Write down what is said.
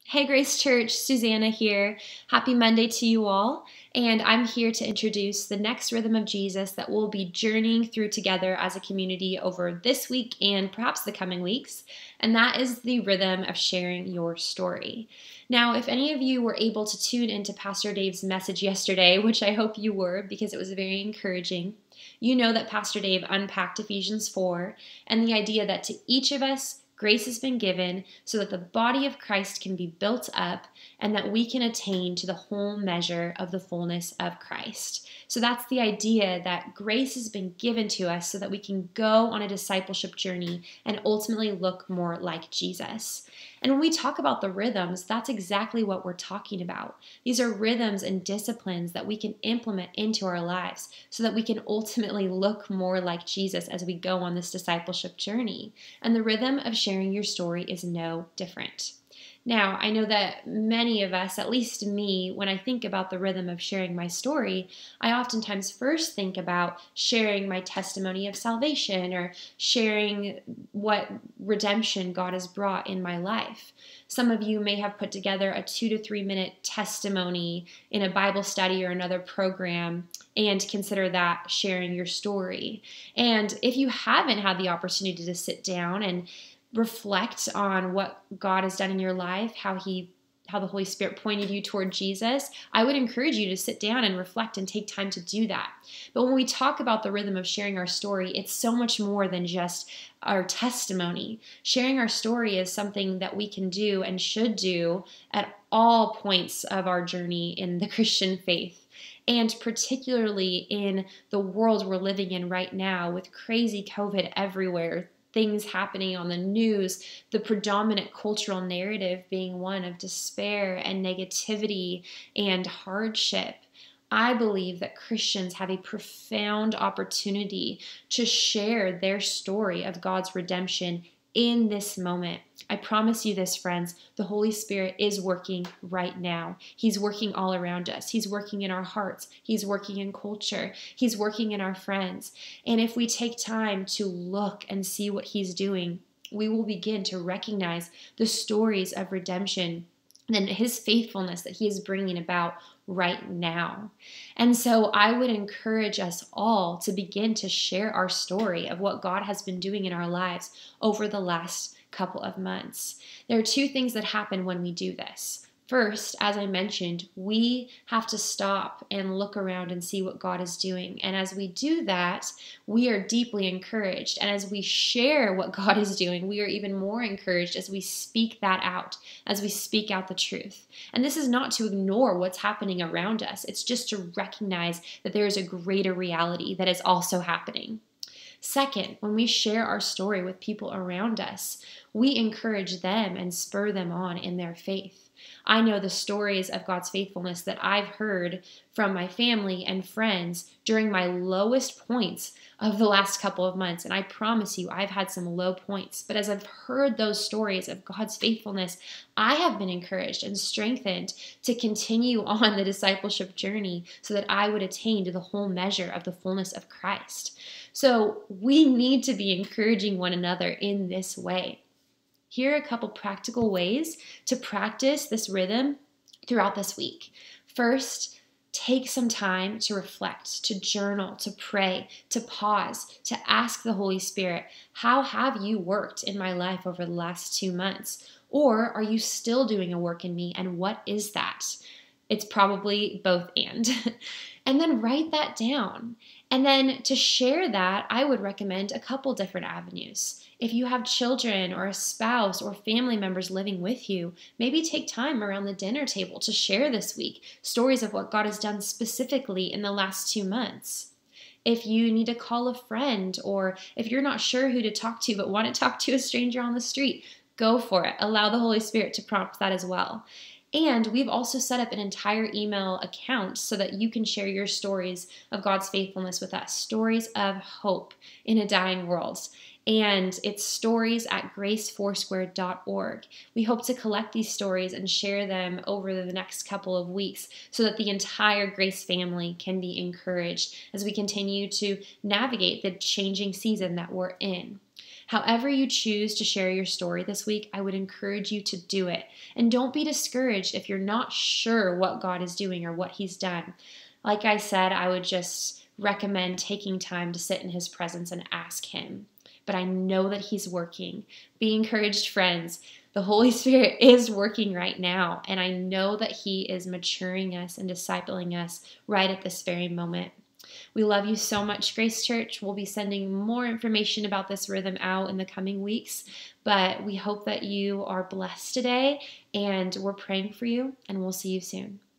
Hey Grace Church, Susanna here. Happy Monday to you all. And I'm here to introduce the next Rhythm of Jesus that we'll be journeying through together as a community over this week and perhaps the coming weeks. And that is the rhythm of sharing your story. Now, if any of you were able to tune into Pastor Dave's message yesterday, which I hope you were because it was very encouraging, you know that Pastor Dave unpacked Ephesians 4 and the idea that to each of us, grace has been given so that the body of Christ can be built up and that we can attain to the whole measure of the fullness of Christ. So that's the idea that grace has been given to us so that we can go on a discipleship journey and ultimately look more like Jesus. And when we talk about the rhythms, that's exactly what we're talking about. These are rhythms and disciplines that we can implement into our lives so that we can ultimately look more like Jesus as we go on this discipleship journey. And the rhythm of sharing your story is no different. Now, I know that many of us, at least me, when I think about the rhythm of sharing my story, I oftentimes first think about sharing my testimony of salvation or sharing what redemption God has brought in my life. Some of you may have put together a 2 to 3 minute testimony in a Bible study or another program and consider that sharing your story. And if you haven't had the opportunity to sit down and reflect on what God has done in your life, how the Holy Spirit pointed you toward Jesus, I would encourage you to sit down and reflect and take time to do that. But when we talk about the rhythm of sharing our story, it's so much more than just our testimony. Sharing our story is something that we can do and should do at all points of our journey in the Christian faith. And particularly in the world we're living in right now with crazy COVID everywhere, things happening on the news, the predominant cultural narrative being one of despair and negativity and hardship. I believe that Christians have a profound opportunity to share their story of God's redemption in this moment. I promise you this, friends, the Holy Spirit is working right now. He's working all around us. He's working in our hearts. He's working in culture. He's working in our friends. And if we take time to look and see what He's doing, we will begin to recognize the stories of redemption and His faithfulness that He is bringing about right now. And so I would encourage us all to begin to share our story of what God has been doing in our lives over the last couple of months. There are two things that happen when we do this. First, as I mentioned, we have to stop and look around and see what God is doing. And as we do that, we are deeply encouraged. And as we share what God is doing, we are even more encouraged as we speak that out, as we speak out the truth. And this is not to ignore what's happening around us. It's just to recognize that there is a greater reality that is also happening. Second, when we share our story with people around us, we encourage them and spur them on in their faith. I know the stories of God's faithfulness that I've heard from my family and friends during my lowest points of the last couple of months. And I promise you, I've had some low points. But as I've heard those stories of God's faithfulness, I have been encouraged and strengthened to continue on the discipleship journey so that I would attain to the whole measure of the fullness of Christ. So we need to be encouraging one another in this way. Here are a couple practical ways to practice this rhythm throughout this week. First, take some time to reflect, to journal, to pray, to pause, to ask the Holy Spirit, how have you worked in my life over the last 2 months? Or are you still doing a work in me, and what is that? It's probably both and. And then write that down. And then to share that, I would recommend a couple different avenues. If you have children or a spouse or family members living with you, maybe take time around the dinner table to share this week stories of what God has done specifically in the last 2 months. If you need to call a friend, or if you're not sure who to talk to but want to talk to a stranger on the street, go for it. Allow the Holy Spirit to prompt that as well. And we've also set up an entire email account so that you can share your stories of God's faithfulness with us, stories of hope in a dying world. And it's stories@gracefoursquare.org. We hope to collect these stories and share them over the next couple of weeks so that the entire Grace family can be encouraged as we continue to navigate the changing season that we're in. However you choose to share your story this week, I would encourage you to do it. And don't be discouraged if you're not sure what God is doing or what He's done. Like I said, I would just recommend taking time to sit in His presence and ask Him. But I know that He's working. Be encouraged, friends. The Holy Spirit is working right now, and I know that He is maturing us and discipling us right at this very moment. We love you so much, Grace Church. We'll be sending more information about this rhythm out in the coming weeks, but we hope that you are blessed today, and we're praying for you, and we'll see you soon.